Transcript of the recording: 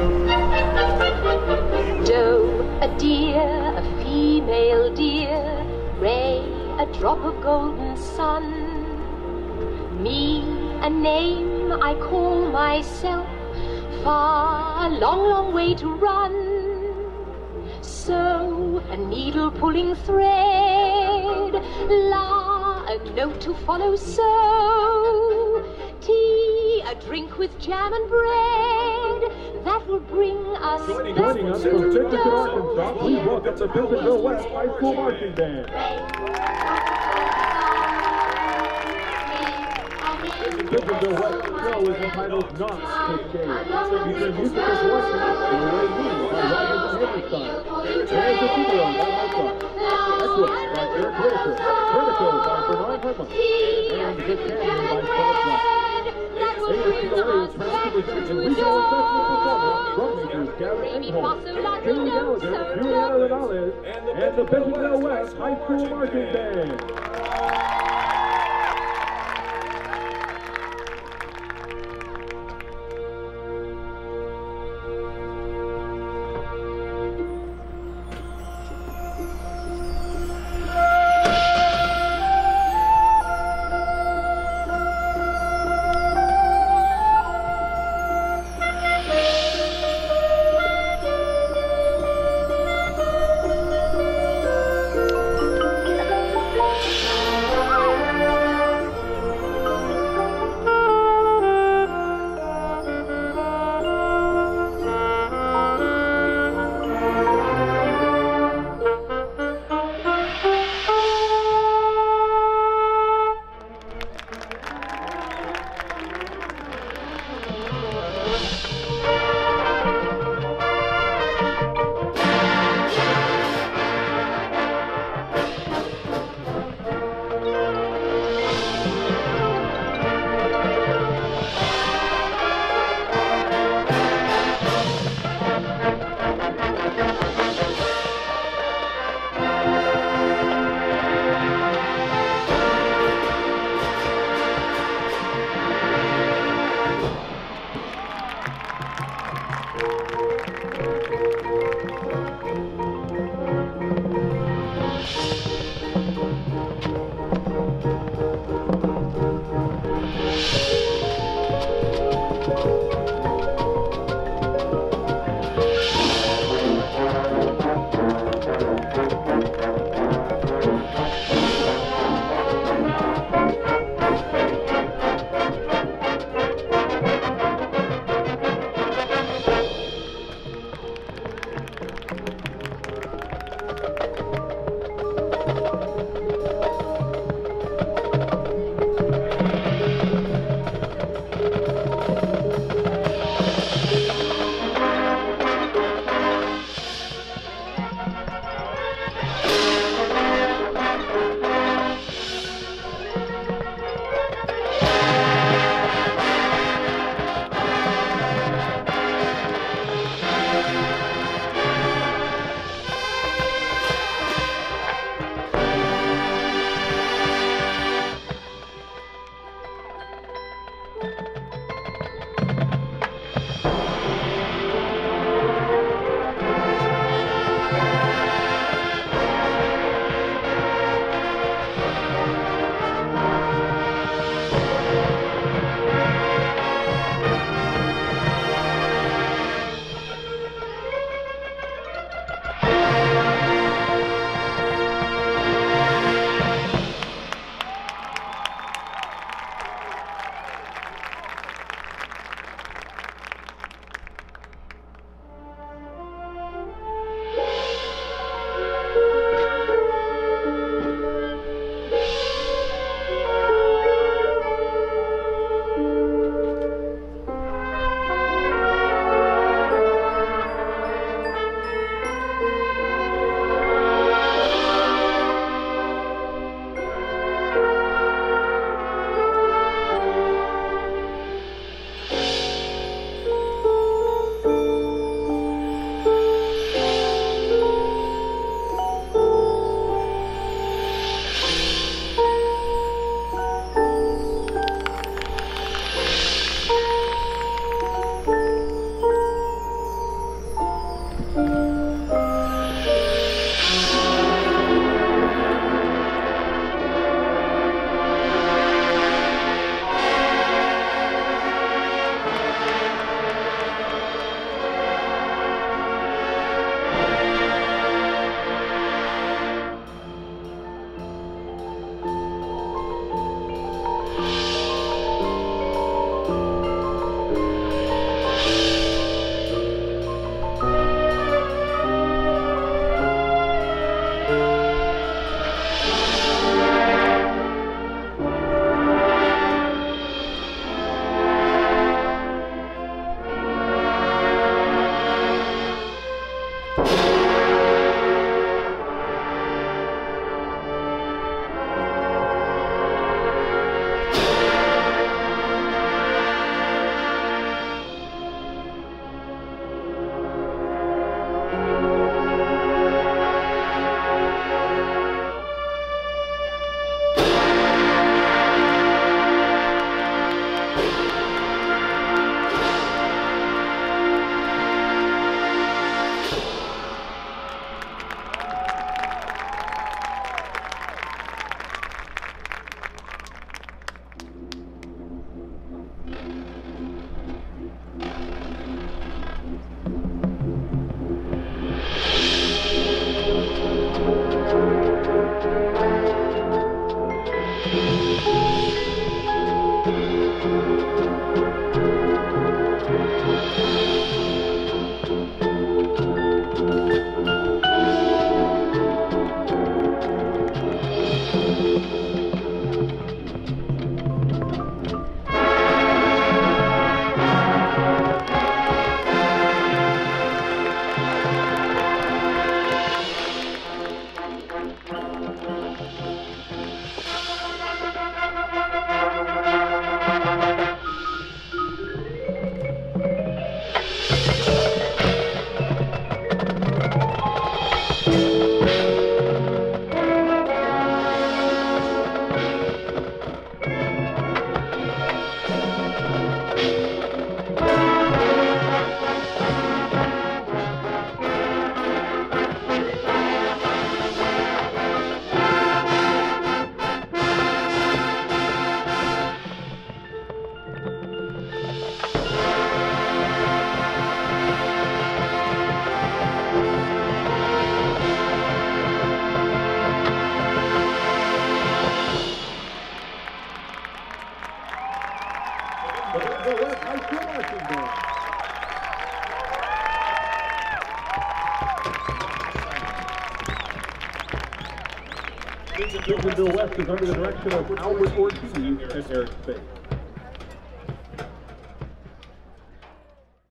Doe, a deer, a female deer, Ray, a drop of golden sun. Me, a name I call myself, far, long, long way to run. So, a needle pulling thread, la, a note to follow, so, tea, a drink with jam and bread, that will bring us Joining us from Dickinson, Arkansas, please welcome the Bentonville West High School Marching Band. Bentonville West show is entitled Knots Cascade. Featuring musical selection and Away Me by Rogers and Hammerstein. There's the video by Mozart. Eclipse by Eric Whitaker. Vertigo by Bernard Herman. And The Canyon by Philip Black. ASCOA is transcribing and regional assessment performance from majors Gavin Engholm, Kaylee Gallagher, Juliana Renales, and the Bentonville West High School Marching Band. Bentonville West is under the direction of Albert Ortiz at Eric Space.